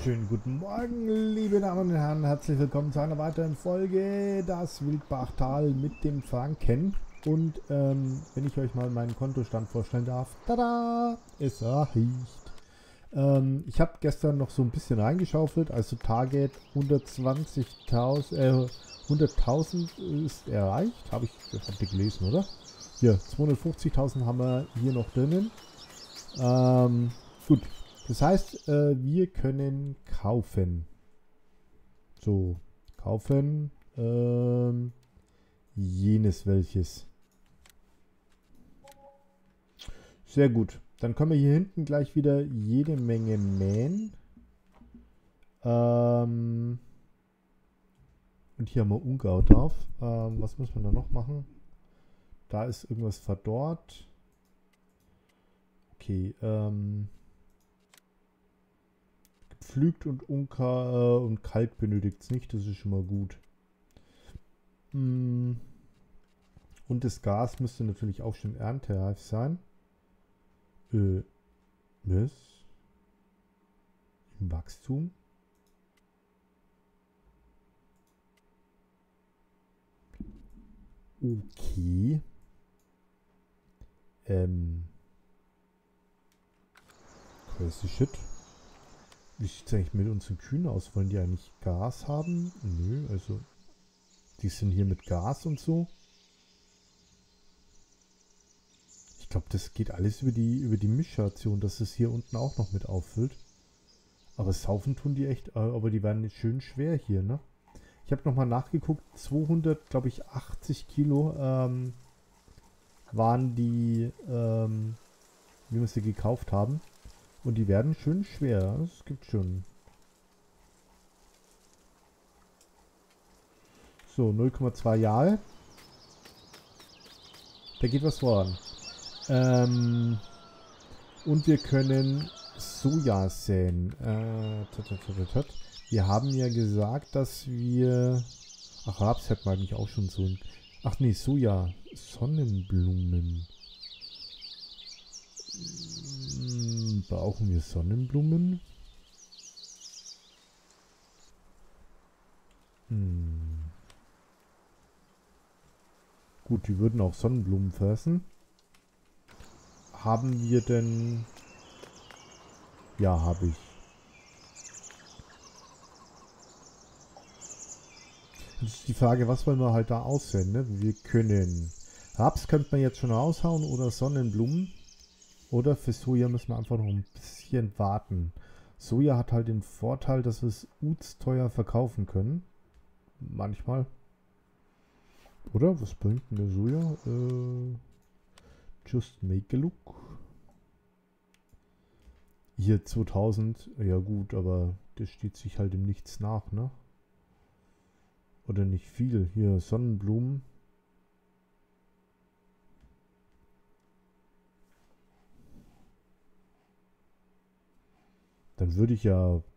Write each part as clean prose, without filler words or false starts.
wunderschönen guten Morgen, liebe Damen und Herren. Herzlich willkommen zu einer weiteren Folge Das Wildbachtal mit dem Franken. Und wenn ich euch mal meinen Kontostand vorstellen darf, tada, es reicht. Ich habe gestern noch so ein bisschen reingeschaufelt, also Target 100.000 ist erreicht. Habt ihr gelesen, oder? Hier, 250.000 haben wir hier noch drinnen. Gut. Das heißt, wir können kaufen. So, kaufen jenes welches. Sehr gut. Dann können wir hier hinten gleich wieder jede Menge mähen. Und hier haben wir Ungau drauf. Was muss man da noch machen? Da ist irgendwas verdorrt. Okay, Pflügt und und kalt benötigt es nicht, das ist schon mal gut. Und das Gas müsste natürlich auch schon erntereif sein. Was? Im Wachstum? Okay. Crazy shit. Wie sieht es eigentlich mit unseren Kühen aus? Wollen die eigentlich Gas haben? Nö, also die sind hier mit Gas und so. Ich glaube, das geht alles über die Mischstation, dass es hier unten auch noch mit auffüllt. Aber saufen tun die echt, aber die werden schön schwer hier, ne? Ich habe nochmal nachgeguckt, 200, glaube ich, 80 Kilo waren die, wie wir sie gekauft haben. Und die werden schön schwer. Es gibt schon. So, 0,2 Jahre. Da geht was voran. Und wir können Soja säen. Wir haben ja gesagt, dass wir... Ach, Raps hätten wir eigentlich auch schon so ein... Ach nee, Soja. Sonnenblumen. Brauchen wir Sonnenblumen? Gut, die würden auch Sonnenblumen fressen. Haben wir denn... Ja, habe ich. Jetzt ist die Frage, was wollen wir halt da aussehen, ne? Wir können... Raps könnte man jetzt schon raushauen oder Sonnenblumen. Oder für Soja müssen wir einfach noch ein bisschen warten. Soja hat halt den Vorteil, dass wir es teuer verkaufen können. Manchmal. Oder? Was bringt denn der Soja? Just make a look. Hier 2000. Ja gut, aber das steht sich halt im Nichts nach, ne? Oder nicht viel. Hier Sonnenblumen. Dann würde ich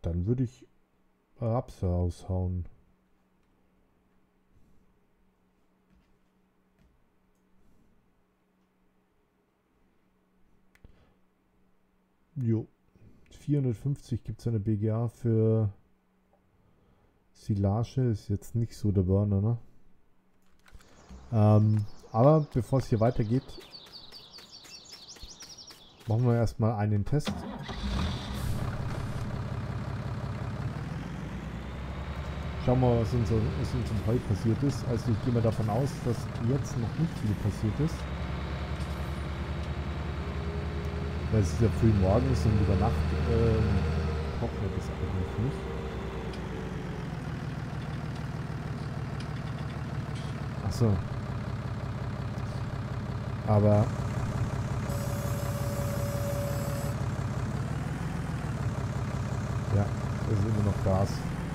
Raps raushauen. Jo. 450 gibt es eine BGA für Silage. Ist jetzt nicht so der Burner, ne? Aber bevor es hier weitergeht, machen wir erstmal einen Test. Schauen wir mal, was uns heute passiert ist. Also ich gehe mal davon aus, dass jetzt noch nicht viel passiert ist. Weil es ist ja früh morgens und über Nacht trocknet es eigentlich nicht. Achso. Aber... Ja, es ist immer noch Gas.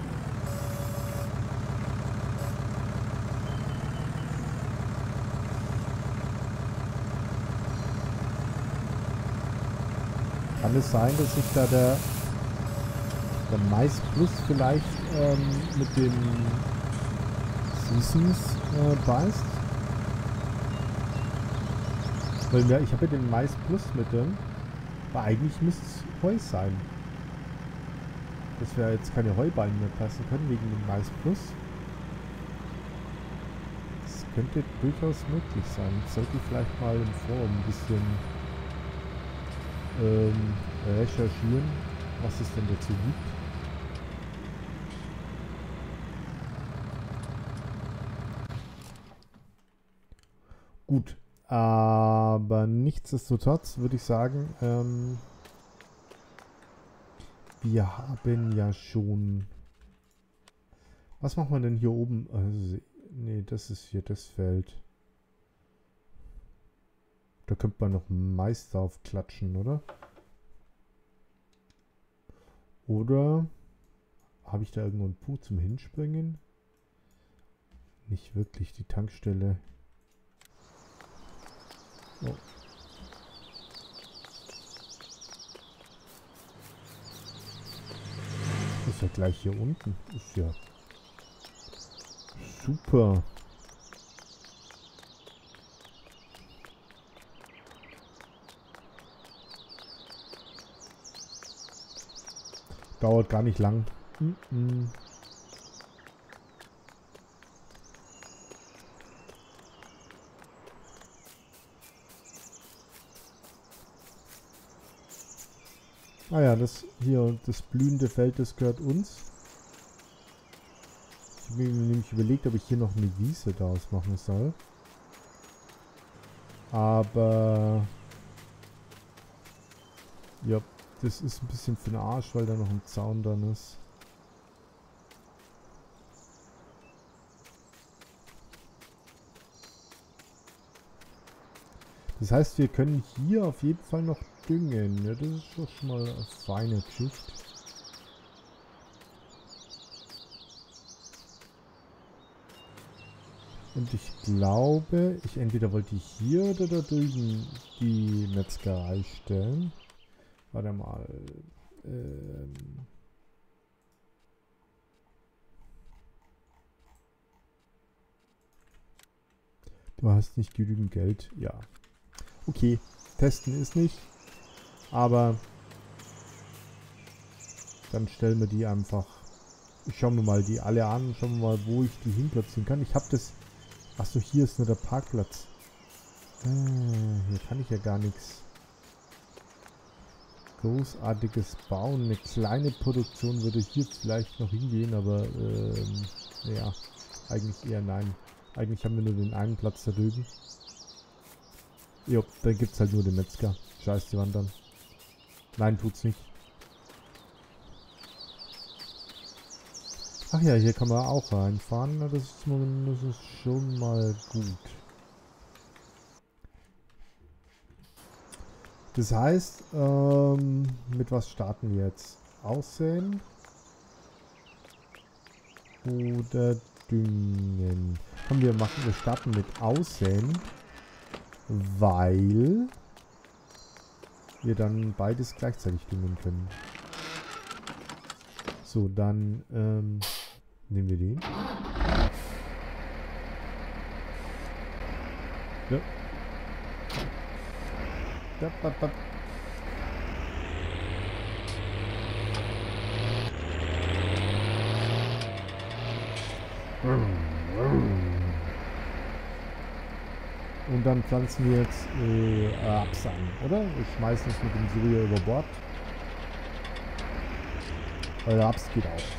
Kann es sein, dass sich da der Mais Plus vielleicht mit den Seasons beißt? Weil ich habe ja den Mais Plus mit drin. Aber eigentlich müsste es Heu sein. dass wir jetzt keine Heuballen mehr passen können wegen dem Maisplus. Das könnte durchaus möglich sein. Sollte ich vielleicht mal im Forum ein bisschen recherchieren, was es denn dazu gibt. Gut, aber nichtsdestotrotz würde ich sagen, wir haben ja schon... Was machen wir denn hier oben? Also, nee, das ist hier das Feld. Da könnte man noch Mais drauf klatschen, oder? Oder habe ich da irgendwo einen Punkt zum Hinspringen? Nicht wirklich, die Tankstelle. Oh. Ist ja gleich hier unten. Ist ja super. Dauert gar nicht lang. Ah ja, das hier, das blühende Feld, das gehört uns. Ich habe mir nämlich überlegt, ob ich hier noch eine Wiese daraus machen soll. Aber ja, das ist ein bisschen für den Arsch, weil da noch ein Zaun dran ist. Das heißt, wir können hier auf jeden Fall noch düngen. Ja, das ist doch schon mal eine feine Geschichte. Und ich glaube, entweder wollte ich hier oder da drüben die Metzgerei stellen. Warte mal. Du hast nicht genügend Geld. Ja. Okay, testen ist nicht. Aber dann stellen wir die einfach. Ich schaue mir mal die alle an. Schauen wir mal, wo ich die hinplatzieren kann. Ich habe das... Achso, hier ist nur der Parkplatz. Hier kann ich ja gar nichts Großartiges bauen. Eine kleine Produktion würde hier vielleicht noch hingehen, aber ja, eigentlich eher nein. Eigentlich haben wir nur den einen Platz da drüben. Jo, dann gibt es halt nur den Metzger. Scheiß die Wandern. Nein, tut's nicht. Ach ja, hier kann man auch reinfahren. Das ist schon mal gut. Das heißt, mit was starten wir jetzt? Aussehen oder düngen? Komm, wir starten mit Aussehen, weil wir dann beides gleichzeitig düngen können. So, dann nehmen wir den. Ja. Und dann pflanzen wir jetzt Raps an, oder? Wir schmeißen es mit dem Soja über Bord. Weil Raps geht auch.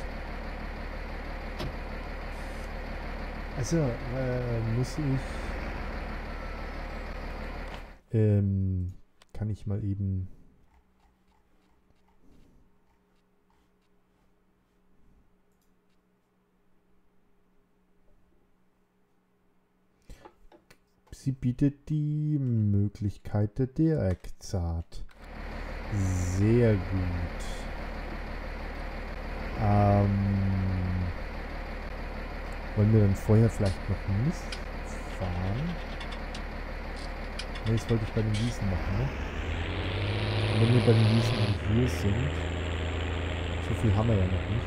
Also muss ich... kann ich mal eben... Sie bietet die Möglichkeit der Direktsaat. Sehr gut. Wollen wir dann vorher vielleicht noch Mist fahren? Ne, das wollte ich bei den Wiesen machen, ne? Und wenn wir bei den Wiesen hier sind, so viel haben wir ja noch nicht.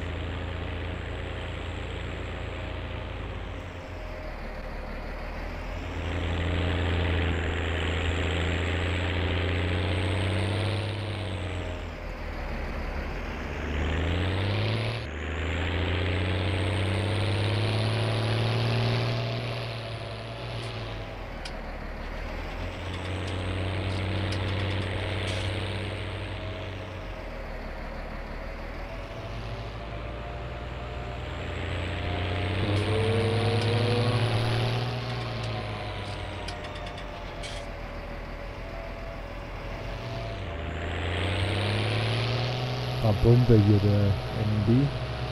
Bombe hier, der MB.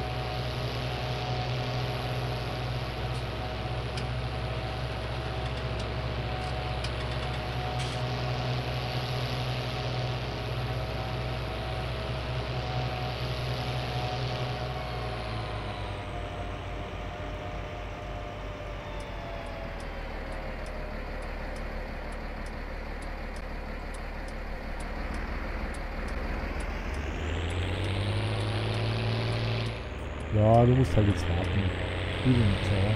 Ja, du musst halt jetzt warten. Übung, ja.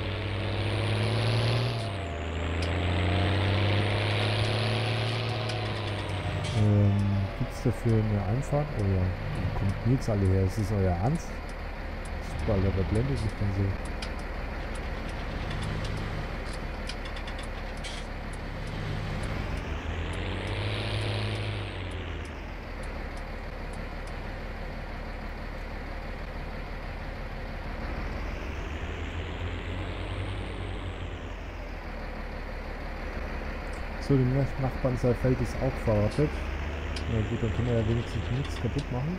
Gibt es dafür eine Einfahrt? Oh ja, wo kommt jetzt alle her? Ist das euer Ernst? Super, Alter, wer blendet mich denn so? So, dem Nachbarn sein Feld ist auch verortet. Na gut, dann können wir ja wenigstens nichts kaputt machen.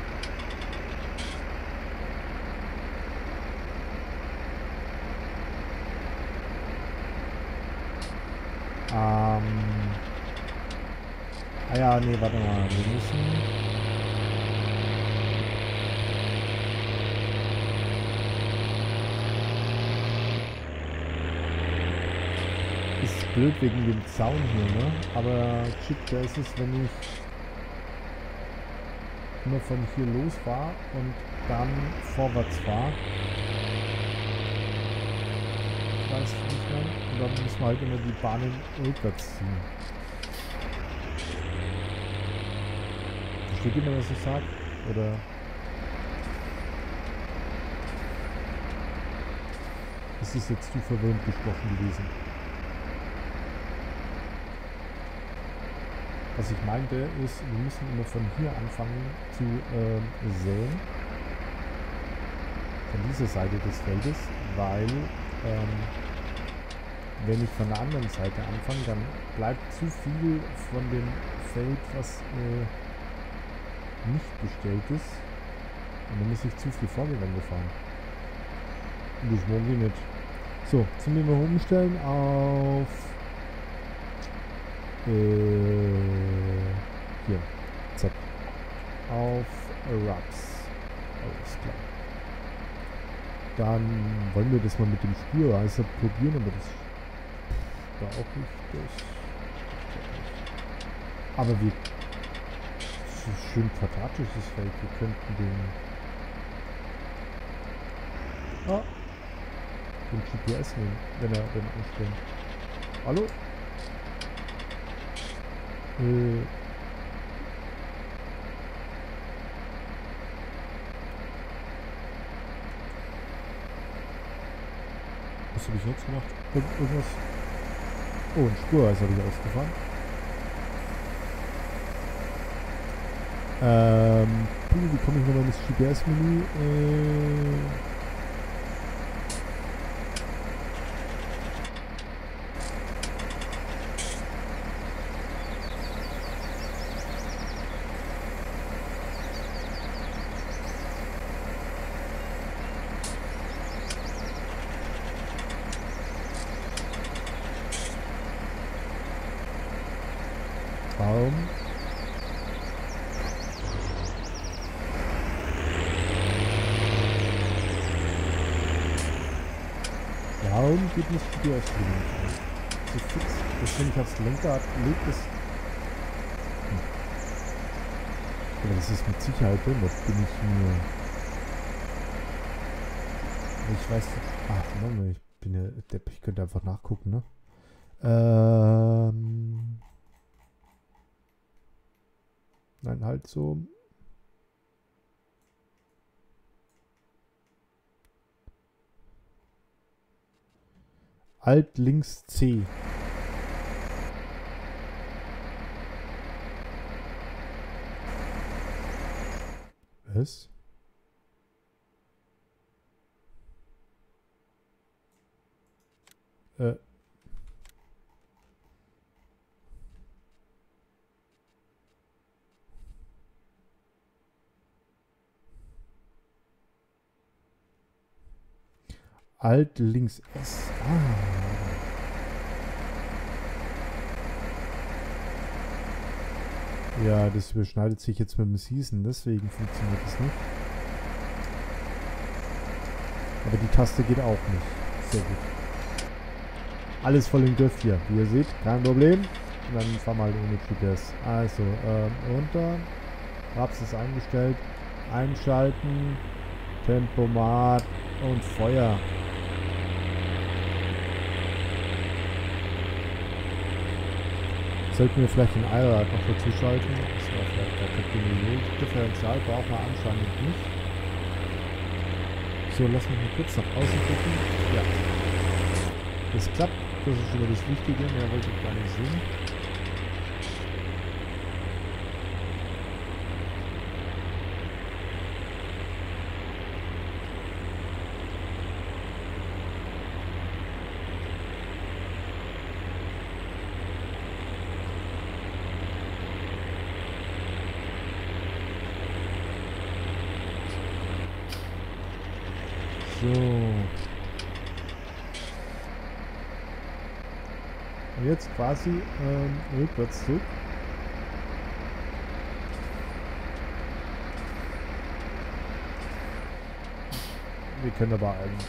Ah ja, nee, warte mal. Wir müssen... Ist blöd wegen dem Zaun hier, ne? Aber schicker ist es, wenn ich immer von hier los fahre und dann vorwärts fahre. Weißt du nicht mehr? Und dann muss man halt immer die Bahnen rückwärts ziehen. Versteht ihr mal, was ich sage? Oder... ist es jetzt zu verwirrend gesprochen gewesen? Was ich meinte ist, wir müssen immer von hier anfangen zu säen. Von dieser Seite des Feldes, weil wenn ich von der anderen Seite anfange, dann bleibt zu viel von dem Feld, was nicht bestellt ist. Und dann muss ich zu viel Vorgewände fahren. Und das wollen wir nicht. So, jetzt müssen wir umstellen auf hier, Z. Auf Raps. Alles klar. Dann wollen wir das mal mit dem Spurreißer probieren, aber das war auch nicht das. Aber wir... das ist schön quadratisches Feld. Wir könnten den GPS nehmen, wenn er den anspringt. Hallo? Was habe ich jetzt gemacht? Irgendwas? Oh, ein Spurreis habe ich ausgefahren. Wie komme ich nochmal ins GPS-Menü? Raum. Warum geht nicht die GPS-Menü nicht an? So fix. Das, wenn ich aufs Lenkrad lege, ist... Aber das ist mit Sicherheit drin, das bin ich mir... Ich weiß nicht... Ach, Mann, ich bin ja Depp, ich könnte einfach nachgucken, ne? Nein, halt so... Alt links C. Was? Alt links S. Ah. Ja, das überschneidet sich jetzt mit dem Season, deswegen funktioniert das nicht. Aber die Taste geht auch nicht. Sehr gut. Alles voll im Griff hier. Wie ihr seht, kein Problem. Und dann fahren wir halt ohne GPS. Also, runter. Raps ist eingestellt. Einschalten. Tempomat und Feuer. Sollten wir vielleicht den Allrad noch dazu schalten. Das war vielleicht gar kein Differential, braucht man anscheinend nicht. So, lass mich mal kurz nach außen gucken. Ja. Das klappt. Das ist schon mal das Wichtige. Mehr wollte ich gar nicht sehen. So. Und jetzt quasi rückwärts zurück. Wir können aber eigentlich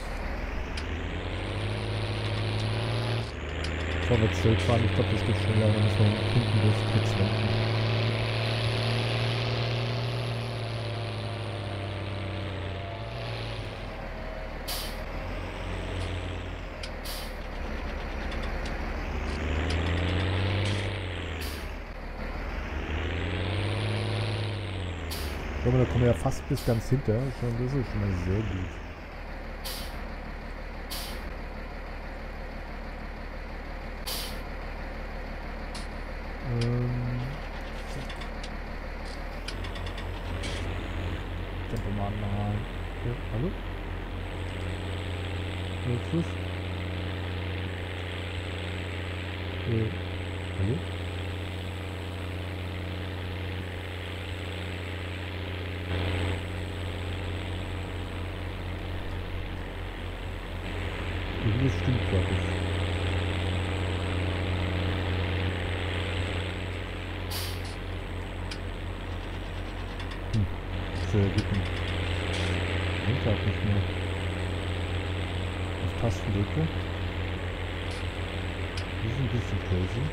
vorwärts zurückfahren. Ich glaube, das geht schneller, dann müssen wir hinten durch kurz wenden. Da kommen wir ja fast bis ganz hinter. Schon, das ist schon mal sehr gut. Tempomat mal. Ja, hallo? Tschüss. Hallo? Irgendwas stimmt, glaube ich. Sehr gut. Lenkrad nicht mehr. Auf Tasten drücke. Das ist ein bisschen crazy.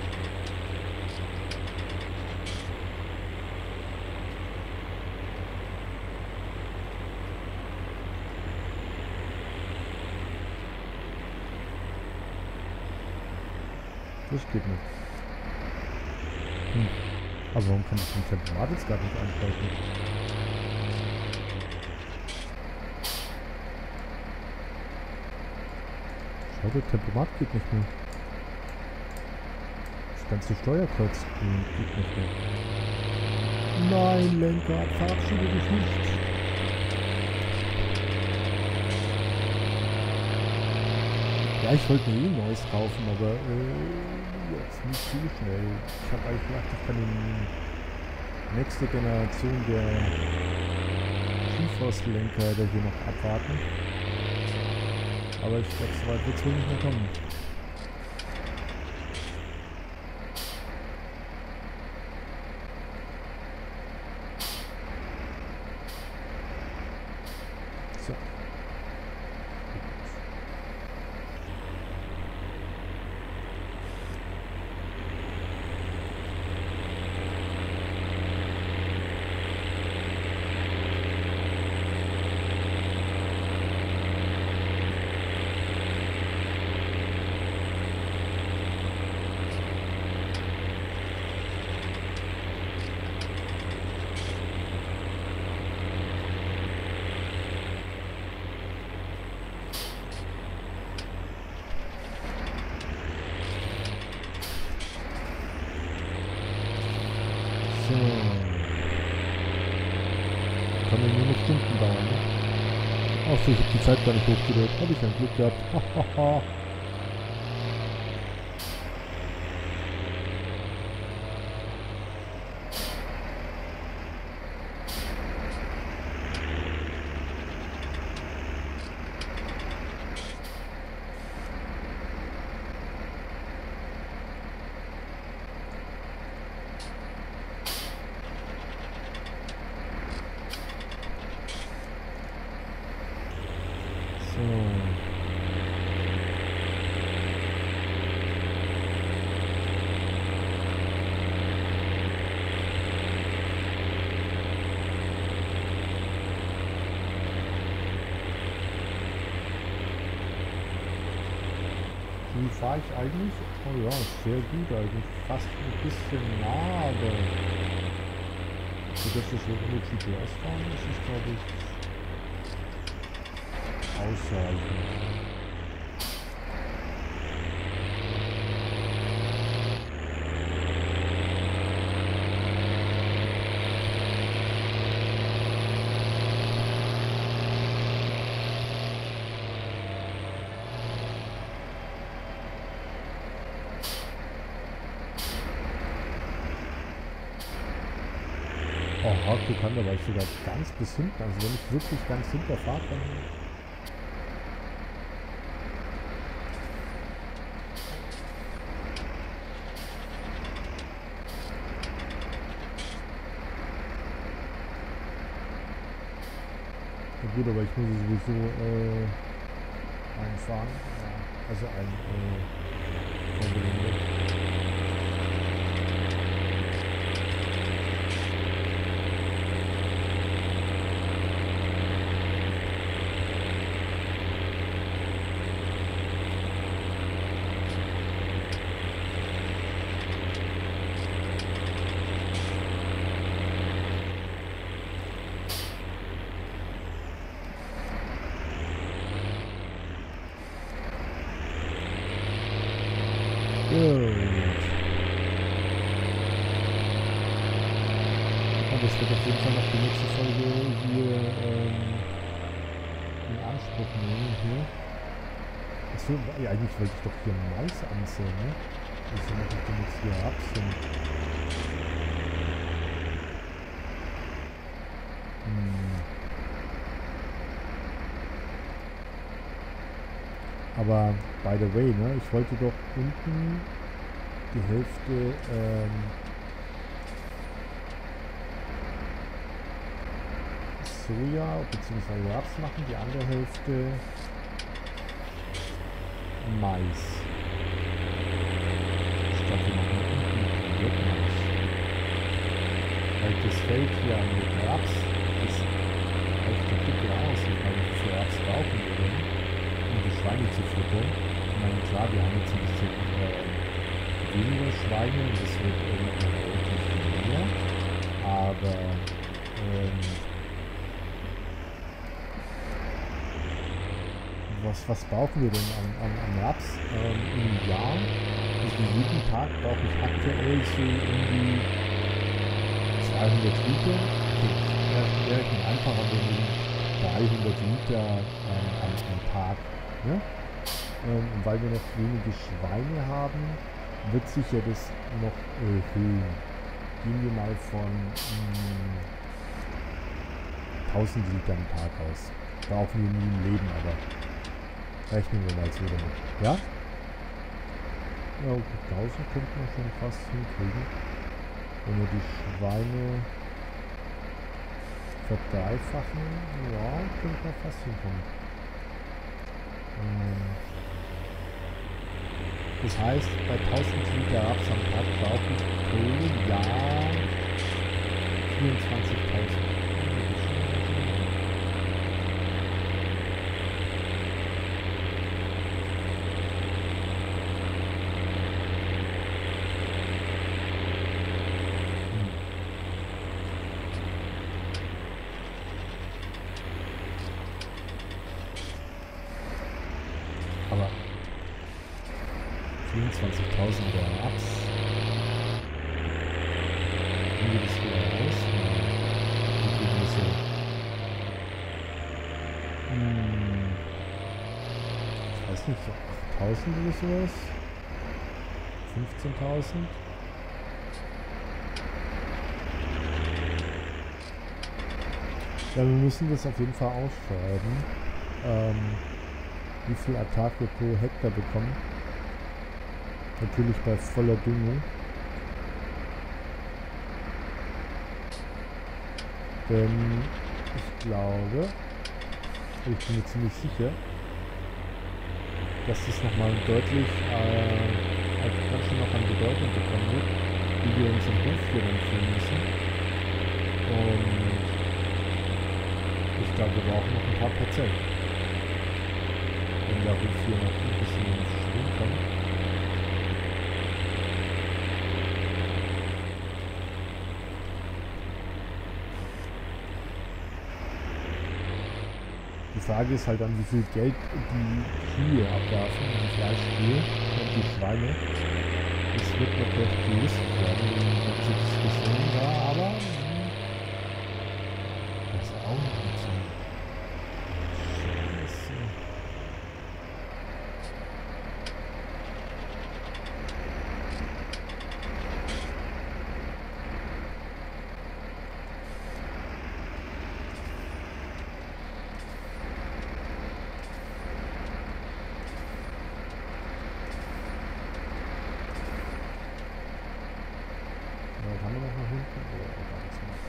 Das geht nicht. Aber warum kann ich den Tempomat jetzt gar nicht einschalten? Schau, der Tempomat geht nicht mehr. Das ganze Steuerkreuz geht nicht mehr. Nein, Lenkrad, verabschiede dich nicht. Ja, ich wollte mir ein neues kaufen, aber jetzt nicht zu schnell. Ich habe eigentlich gedacht, ich kann die nächste Generation der GeForce-Lenker hier noch abwarten. Aber ich glaube, so weit wird es wohl nicht mehr kommen. So. Kann ja nur noch Stunden dauern, ne? Ach so, ich habe die Zeit gar nicht hochgedreht. Habe ich ein Glück gehabt. Hahaha. fahre ich eigentlich, oh ja, sehr gut eigentlich, fast ein bisschen nah, aber für das, dass wir ohne GPS fahren, ist es, glaube ich, ausreichend. Oh, Hardcore kann da war ich sogar ganz bis hinten. Also wenn ich wirklich ganz hinter fahre, dann... Ja gut, aber ich muss sowieso einfahren. Ja, also ein Gelände. Das wird auf jeden Fall noch die nächste Folge hier in Anspruch nehmen hier. Achso, ja, eigentlich wollte ich doch hier Mais ansehen, ne? Wieso mache ich denn jetzt hier Raps hin? Aber by the way, ne? Ich wollte doch unten die Hälfte Soja bzw. Raps machen, die andere Hälfte Mais. Statt wir machen unten komplett Mais. Weil das Feld hier mit Raps ist echt der Dicke aus. Ich meine, wie viel Raps brauchen wir denn, um die Schweine zu füttern? Ich meine, klar, wir haben jetzt ein bisschen weniger Schweine und es wird irgendwann deutlich mehr. Aber was brauchen wir denn an Raps im Jahr? Also jeden Tag brauche ich aktuell so um die 200 Liter. Okay, wäre einfacher, wenn wir 300 Liter am Tag. Ne? Und weil wir noch wenige Schweine haben, wird sich ja das noch erhöhen. Gehen wir mal von 1000 Liter am Tag aus. Brauchen wir nie im Leben, aber rechnen wir mal so damit. Ja? Ja, okay, 1000 könnte man schon fast hinkriegen. Wenn wir die Schweine verdreifachen, ja, könnte man fast hinkommen. Das heißt, bei 1000 Liter Raps am Tag brauche ich pro Jahr 24.000. Aber 24.000 Raps. Wie geht es wieder aus? Wie geht das so? Ich weiß nicht, so 8.000 oder sowas? 15.000? Ja, wir müssen das auf jeden Fall ausschreiben. Wie viel Ertrag wir pro Hektar bekommen. Natürlich bei voller Düngung. Denn ich glaube, ich bin mir ziemlich sicher, dass das nochmal deutlich ganz schön noch an Bedeutung bekommen wird, wie wir unseren Hof hier dann führen müssen. Und ich glaube, wir brauchen noch ein paar Prozent. Wenn der Hof hier noch ein bisschen in den Schwung kommt. Frage ist halt dann, wie viel Geld die Kühe abwerfen im Fleischspiel und die Schweine. Das wird noch recht lustig werden, die ganze Diskussion da, aber das ist auch noch nicht so. Scheiße. Was haben wir noch nach hinten? Oh, da ist noch.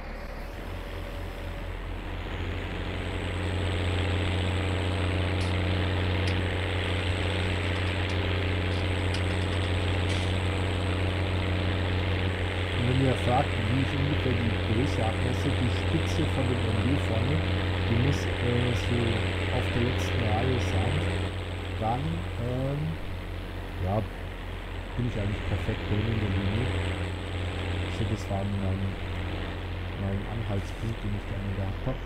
Und wenn ihr fragt, wie ich ungefähr die Größe abmesse, die Spitze von dem MG vorne, die muss so auf der letzten Reihe sein. Dann, ja, bin ich eigentlich perfekt drin in der Linie. So, das war mein Anhaltspunkt, den ich gerne gehabt habe.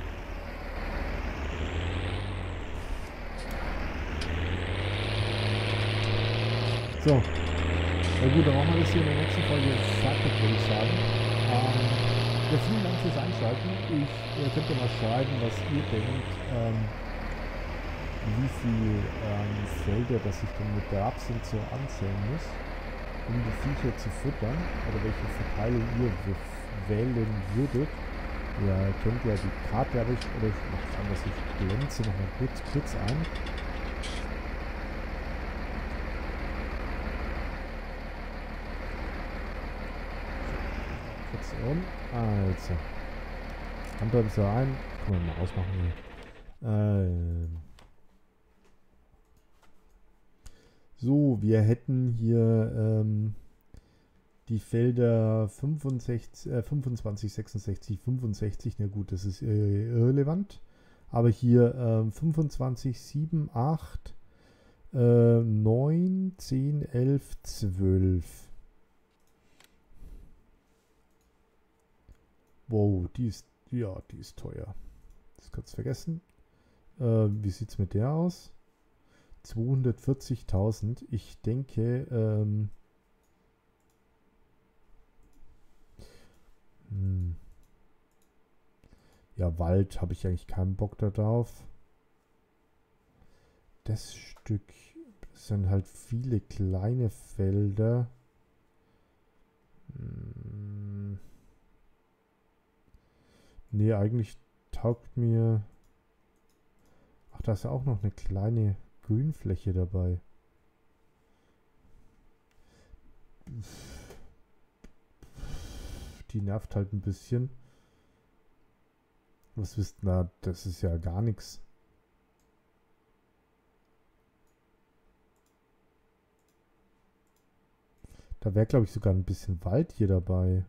So, na gut, dann machen wir das hier in der nächsten Folge fertig, würde ich sagen. Ja, vielen Dank fürs Einschalten. Ihr könnt ja mal schreiben, was ihr denkt, wie viel Felder, dass ich dann mit der Rapsen so anzählen muss, um die Viecher zu füttern, oder welche Verteilung ihr wählen würdet. Ihr kennt ja die Karte, habe ich, oder ich mache es anders, ich blende sie nochmal kurz ein. Kurz um. Also. Handel so ein. Können wir mal ausmachen hier. So, wir hätten hier die Felder 25, 66, 65, na gut, das ist irrelevant. Aber hier 25, 7, 8, 9, 10, 11, 12. Wow, die ist teuer. Das kannst du vergessen. Wie sieht es mit der aus? 240.000. Ich denke, ja, Wald habe ich eigentlich keinen Bock da drauf. Das Stück, das sind halt viele kleine Felder. Nee, eigentlich taugt mir... Ach, da ist ja auch noch eine kleine Grünfläche dabei. Die nervt halt ein bisschen. Was wisst ihr? Na, das ist ja gar nichts. Da wäre, glaube ich, sogar ein bisschen Wald hier dabei.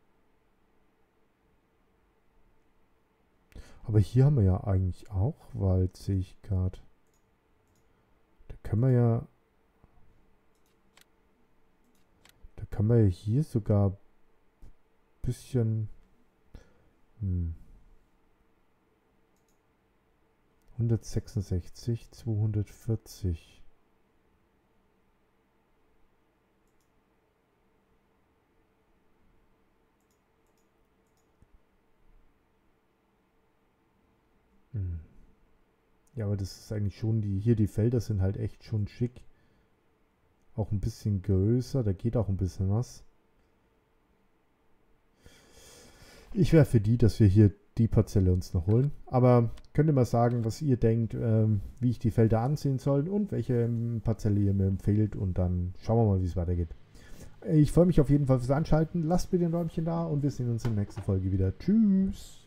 Aber hier haben wir ja eigentlich auch Wald, sehe ich gerade. Da können wir ja... Da können wir ja hier sogar ein bisschen... 166, 240. Ja, aber das ist eigentlich schon die Felder sind halt echt schon schick. Auch ein bisschen größer, da geht auch ein bisschen was. Ich wäre für dass wir hier die Parzelle uns noch holen. Aber könnt ihr mal sagen, was ihr denkt, wie ich die Felder ansehen soll und welche Parzelle ihr mir empfehlt. Und dann schauen wir mal, wie es weitergeht. Ich freue mich auf jeden Fall fürs Anschalten. Lasst bitte ein Däumchen da und wir sehen uns in der nächsten Folge wieder. Tschüss!